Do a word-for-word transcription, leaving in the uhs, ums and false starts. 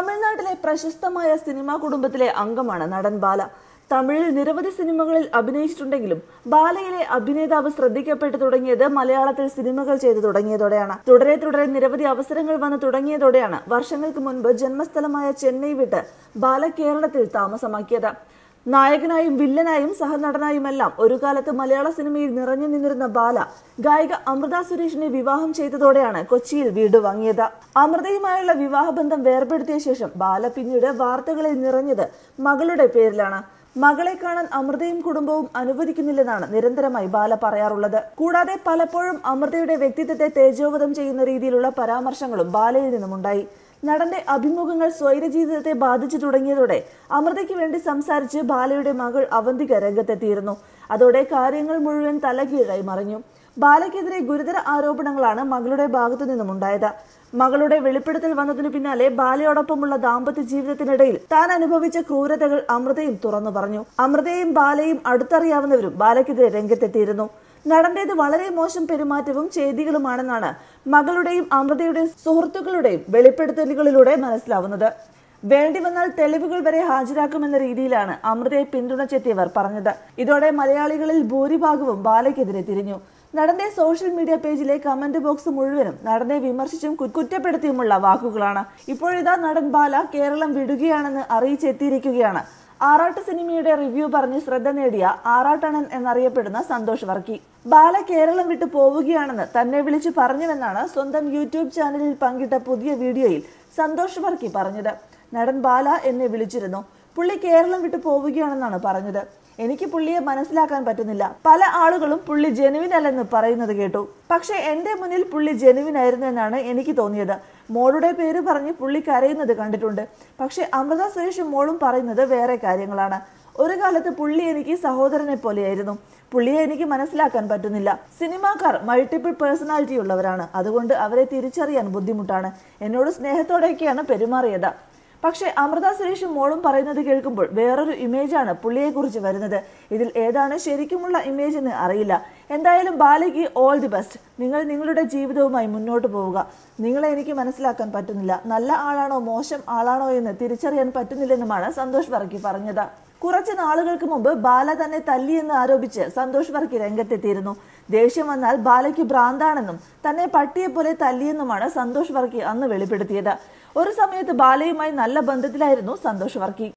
തമിഴ്നാട്ടിലെ പ്രശസ്തമായ സിനിമാ കുടുംബത്തിലെ അംഗമാണ് നടൻ ബാല. തമിഴിൽ നിരവധി സിനിമകളിൽ അഭിനയിച്ചിട്ടുണ്ടെങ്കിലും ബാലയിലെ അഭിനേതാവ് ശ്രദ്ധിക്കപ്പെട്ടു തുടങ്ങിയത് മലയാളത്തിൽ സിനിമകൾ ചെയ്തു തുടങ്ങിയതോടെയാണ്. തുടരെ തുടരെ നിരവധി അവസരങ്ങൾ വന്നു തുടങ്ങിയതോടെയാണ് വർഷങ്ങൾക്ക് മുൻപ് ജന്മസ്ഥലമായ ചെന്നൈ വിട്ട് ബാല കേരളത്തിൽ താമസമാക്കിയത്. നായകനായും വില്ലനായും സഹനടനായുമെല്ലാം ഒരു കാലത്ത് മലയാള സിനിമയിൽ നിറഞ്ഞു നിന്നിരുന്ന ബാല ഗായിക അമൃത സുരേഷിനെ വിവാഹം ചെയ്തതോടെയാണ് കൊച്ചിയിൽ വീട് വാങ്ങിയത്. അമൃതയുമായുള്ള വിവാഹബന്ധം വേർപെടുത്തിയ ശേഷം ബാല പിന്നീട് വാർത്തകളിൽ നിറഞ്ഞത് മകളുടെ പേരിലാണ്. മകളെ കാണാൻ അമൃതയും കുടുംബവും അനുവദിക്കുന്നില്ലെന്നാണ് നിരന്തരമായി ബാല പറയാറുള്ളത്. കൂടാതെ പലപ്പോഴും അമൃതയുടെ വ്യക്തിത്വത്തെ തേജോവധം ചെയ്യുന്ന രീതിയിലുള്ള പരാമർശങ്ങളും ബാലയിൽ നിന്നുമുണ്ടായി. നടന്റെ അഭിമുഖങ്ങൾ സ്വൈരജീവിതത്തെ ബാധിച്ചു തുടങ്ങിയതോടെ അമൃതയ്ക്ക് വേണ്ടി സംസാരിച്ച് ബാലയുടെ മകൾ അവന്തിക രംഗത്തെത്തിയിരുന്നു. അതോടെ കാര്യങ്ങൾ മുഴുവൻ തലകീഴായി മറിഞ്ഞു. ബാലയ്ക്കെതിരെ ഗുരുതര ആരോപണങ്ങളാണ് മകളുടെ ഭാഗത്തു നിന്നും ഉണ്ടായത്. മകളുടെ വെളിപ്പെടുത്തൽ വന്നതിനു പിന്നാലെ ബാലയോടൊപ്പമുള്ള ദാമ്പത്യ ജീവിതത്തിനിടയിൽ താൻ അനുഭവിച്ച ക്രൂരതകൾ അമൃതയും തുറന്നു പറഞ്ഞു. അമൃതയും ബാലയും അടുത്തറിയാവുന്നവരും ബാലയ്ക്കെതിരെ രംഗത്തെത്തിയിരുന്നു. നടന്റേത് വളരെ മോശം പെരുമാറ്റവും ചെയ്തികളുമാണെന്നാണ് മകളുടെയും അമൃതയുടെയും സുഹൃത്തുക്കളുടെയും വെളിപ്പെടുത്തലുകളിലൂടെ മനസ്സിലാവുന്നത്. വേണ്ടി വന്നാൽ തെളിവുകൾ വരെ ഹാജരാക്കുമെന്ന രീതിയിലാണ് അമൃതയെ പിന്തുണച്ചെത്തിയവർ പറഞ്ഞത്. ഇതോടെ മലയാളികളിൽ ഭൂരിഭാഗവും ബാലയ്ക്കെതിരെ തിരിഞ്ഞു. നടന്റെ സോഷ്യൽ മീഡിയ പേജിലെ കമന്റ് ബോക്സ് മുഴുവനും നടനെ വിമർശിച്ചും കുറ്റപ്പെടുത്തിയുമുള്ള വാക്കുകളാണ്. ഇപ്പോഴിതാ നടൻ ബാല കേരളം വിടുകയാണെന്ന് അറിയിച്ചെത്തിയിരിക്കുകയാണ്. ആറാട്ട് സിനിമയുടെ റിവ്യൂ പറഞ്ഞ് ശ്രദ്ധ നേടിയ ആറാട്ടണൻ എന്നറിയപ്പെടുന്ന സന്തോഷ് വർക്കി. ബാല കേരളം വിട്ടു പോവുകയാണെന്ന് തന്നെ വിളിച്ചു പറഞ്ഞുവെന്നാണ് സ്വന്തം യൂട്യൂബ് ചാനലിൽ പങ്കിട്ട പുതിയ വീഡിയോയിൽ സന്തോഷ് വർക്കി പറഞ്ഞത്. നടൻ ബാല എന്നെ വിളിച്ചിരുന്നു. പുള്ളി കേരളം വിട്ടു പോവുകയാണെന്നാണ് പറഞ്ഞത്. എനിക്ക് പുള്ളിയെ മനസ്സിലാക്കാൻ പറ്റുന്നില്ല. പല ആളുകളും പുള്ളി ജെനുവിൻ അല്ലെന്ന് പറയുന്നത് കേട്ടു. പക്ഷെ എന്റെ മുന്നിൽ പുള്ളി ജെനുവിൻ ആയിരുന്നു എന്നാണ് എനിക്ക് തോന്നിയത്. മോളുടെ പേര് പറഞ്ഞ് പുള്ളി കരയുന്നത് കണ്ടിട്ടുണ്ട്. പക്ഷെ അമൃത സുരേഷും മോളും പറയുന്നത് വേറെ കാര്യങ്ങളാണ്. ഒരു കാലത്ത് പുള്ളി എനിക്ക് സഹോദരനെ പോലെയായിരുന്നു. പുള്ളിയെ എനിക്ക് മനസ്സിലാക്കാൻ പറ്റുന്നില്ല. സിനിമാക്കാർ മൾട്ടിപ്പിൾ പേഴ്സണാലിറ്റി ഉള്ളവരാണ്. അതുകൊണ്ട് അവരെ തിരിച്ചറിയാൻ ബുദ്ധിമുട്ടാണ്. എന്നോട് സ്നേഹത്തോടെയൊക്കെയാണ് പെരുമാറിയത്. പക്ഷെ അമൃത സുരേഷും മോളും പറയുന്നത് കേൾക്കുമ്പോൾ വേറൊരു ഇമേജാണ് പുള്ളിയെ കുറിച്ച് വരുന്നത്. ഇതിൽ ഏതാണ് ശരിക്കുമുള്ള ഇമേജ് എന്ന് അറിയില്ല. എന്തായാലും ബാലയ്ക്ക് ഓൾ ദി ബെസ്റ്റ്. നിങ്ങൾ നിങ്ങളുടെ ജീവിതവുമായി മുന്നോട്ട് പോവുക. നിങ്ങളെ എനിക്ക് മനസ്സിലാക്കാൻ പറ്റുന്നില്ല. നല്ല ആളാണോ മോശം ആളാണോ എന്ന് തിരിച്ചറിയാൻ പറ്റുന്നില്ലെന്നുമാണ് സന്തോഷ് വർക്കി പറഞ്ഞത്. കുറച്ച് നാളുകൾക്ക് മുമ്പ് ബാല തന്നെ തല്ലിയെന്ന് ആരോപിച്ച് സന്തോഷ് വർക്കി രംഗത്തെത്തിയിരുന്നു. ദേഷ്യം വന്നാൽ ബാലയ്ക്ക് ഭ്രാന്താണെന്നും തന്നെ പട്ടിയെ പോലെ തല്ലിയെന്നുമാണ് സന്തോഷ് വർക്കി അന്ന് വെളിപ്പെടുത്തിയത്. ഒരു സമയത്ത് ബാലയുമായി നല്ല ബന്ധത്തിലായിരുന്നു സന്തോഷ് വർക്കി.